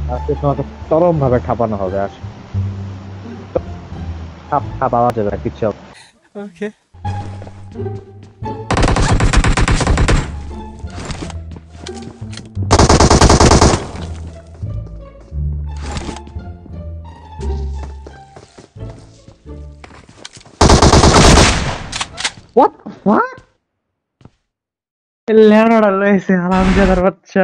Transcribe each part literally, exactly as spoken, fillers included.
আজকে তোমাকে চরম ভাবে খাপানো হবে। আর খাপ খাপাওয়া যাবে না কিচ্ছু হবে না। Okay. What the fuck? লেওড়া লয়েছে হারামজাদার বাচ্চা।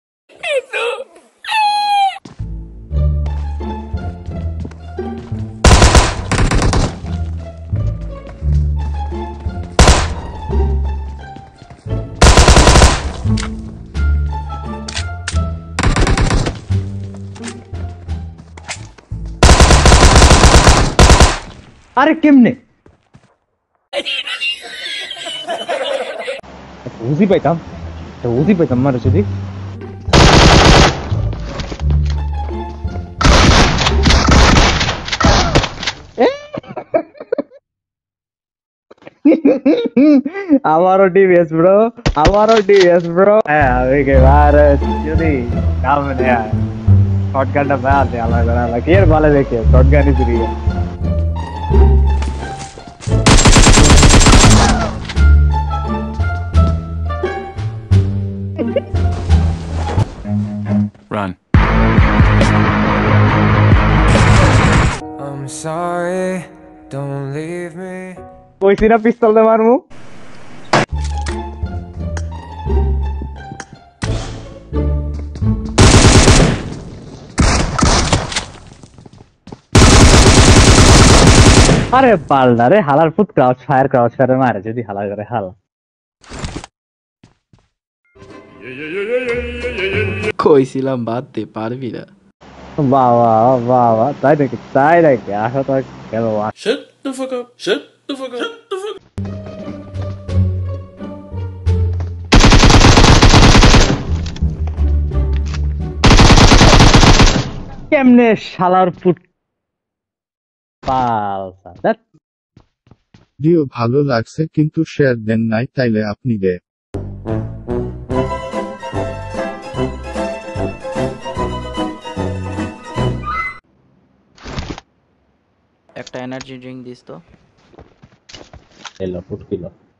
আরে কেমনে উজি পাইতাম উজি পাইতাম মারে যদি আমারও টিভিএস ব্রো, আমারও টিভিএস ব্রো। হ্যাঁ আমি কে বার যদি নাম নেয়া শটগানটা বাদ দে আলাদা আলাদা কে বলে দেখে শটগানই চুরি Run. I'm sorry, don't leave me. কইছি না পিস্তল দে মারমু। আরে পাল্লা রে হালার ফুট ক্রাউচ ফায়ার ক্রাউচ ফায়ার মারে যদি হালা করে হালা কইছিলাম বাদ দে পারবি না। বাবা বাবা তাই নাকি তাই নাকি আসা তো গেল। Shut the fuck up. Shut the fuck up. Shut the fuck up. কেমনে শালার ফুট পালসা দ্যাট ভিডিও ভালো লাগছে কিন্তু শেয়ার দেন নাই তাইলে আপনি দে একটা এনার্জি ড্রিঙ্ক দিস তো। এলো ফুট কিলো।